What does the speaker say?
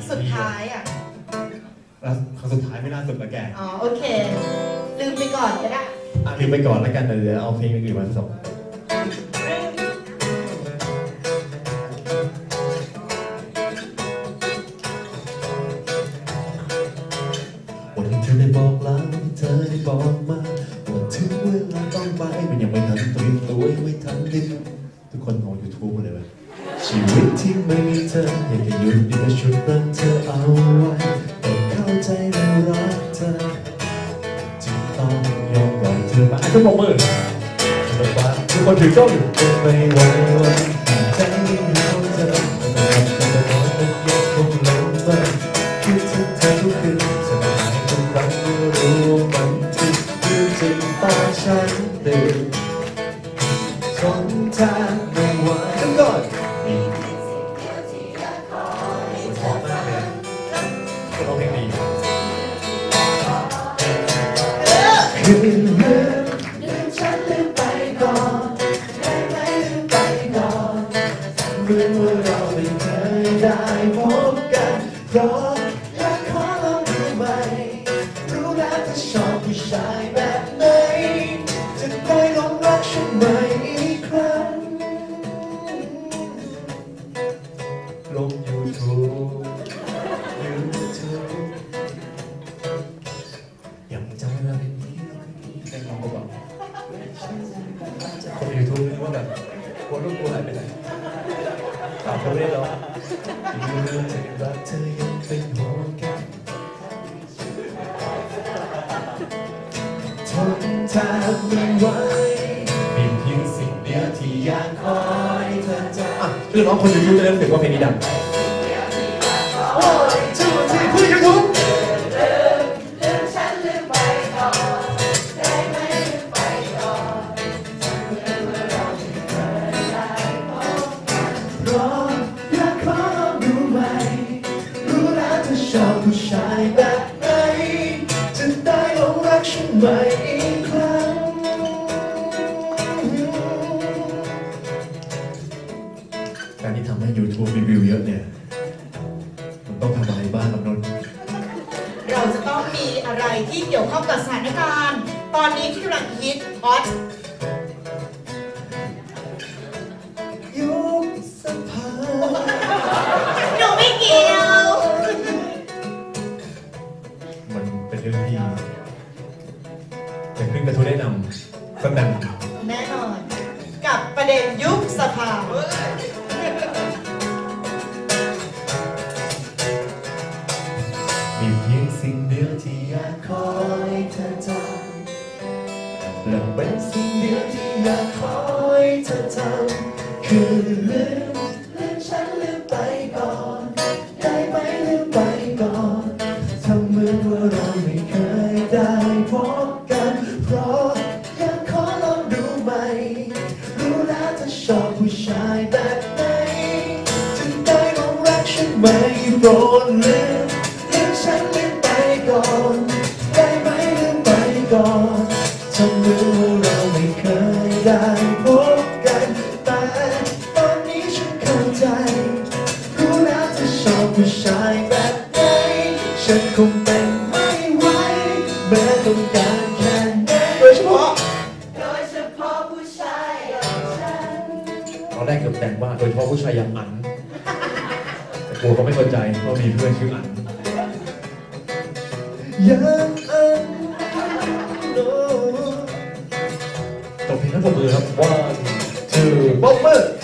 สุดท้ายอ่ะแล้วครั้งสุดท้ายไม่น่าสุดละแกอ๋อโอเคลืมไปก่อนก็ได้ลืมไปก่อนแล้วกันเดี๋ยวเอาเพลงอื่นมาผสมวันที่เธอได้บอกลาเธอได้บอกมาว่าถึงเวลาต้องไปมันยังไม่ทันเตรียมตัวยังไม่ทันดิ้นทุกคนของ YouTube เลยว่าชีวิตที่ไม่มีเธออยากจะหยุดดีแต่ชุดรักเธอเอาไว้แต่เข้าใจและรักเธอจึงต้องยอมปล่อยเธอไปทุกคนมือทุกคนถือกล้องอยู่ไม่ไหววันใจยิ่งเหงาเธอแต่นอนแต่ยังคงหลงไปคิดถึงเธอทุกคืนสบายทุกครั้งเมื่อรู้มันที่คือจริงตาฉันตื่นทนแทนไม่ไหวทุกคนพอมากเลยคนร้องเพลงดีคือลืมฉันลืมไปก่อนได้ไหมลืมไปก่อนเมื่อเราไม่เคยได้พบกันเพราะอยากขอลองดูไหมรู้แล้วเธอชอบผู้ชายแบบไหนจะได้ลองรักฉันไหมอีกครั้งลง YouTube ยังจำอะไรนี้ได้ลองก็บอกคนยูทูบว่าแบบกลัวลูกกลัวหายไปไหนตอบเขาไม่ได้หรอกอยู่เรื่องจะรักเธอยังเป็นห่วงกันทนแทบไม่ไหวมีเพียงสิ่งเดียวที่อยากคอยเธอจะคือน้องคนยูทูบจะเริ่มถึงว่าเพลงนี้ดังโอ้ยชื่อที่ผู้ยูทูบชอบผู้ชายแบบไหนจะได้ลงรักฉันไหมอีกครั้งการที่ทำให้ YouTube มีวิวเยอะเนี่ยมันต้องทำอะไรบ้างครับนนท์เราจะต้องมีอะไรที่เกี่ยวข้องกับสถานการณ์ตอนนี้ที่กำลังฮิตฮอตยุบสภาหนูไม่เกี่ยวมันเป็นเรื่องที่จะขึ้นกระทู้ได้นำสักดังแน่นอนกับประเด็นยุบสภามีเพียงสิ่งเดียวที่อยากขอให้เธอจำและเป็นสิ่งเดียวที่อยากขอให้เธอทำคือลืมฉันลืมไปก่อนได้ไหมลืมไปก่อนทำเหมือนว่าเราไม่เคยได้พบกันเพราะอยากขอลองดูไหมรู้แล้วเธอชอบผู้ชายแบบไหนจะได้ลองรักฉันไหมโปรดลืมฉันลืมไปก่อนได้ไหมลืมไปก่อนทำเหมือนว่าเราไม่เคยได้พบกันแต่ตอนนี้ฉันเข้าใจรู้แล้วเธอชอบผู้ชายแบบไหนฉันคงเป็นไม่ไหวแม้ต้องการแค่ไหนโดยเฉพาะผู้ชายอย่างฉันตอนแรกเกือบแต่งว่าโดยเฉพาะผู้ชายอย่างอันแต่กลัวเขาไม่เข้าใจเพราะมีเพื่อนชื่ออันยังอันโนตบเพลงให้ปรบมือครับ one two ปรบมือ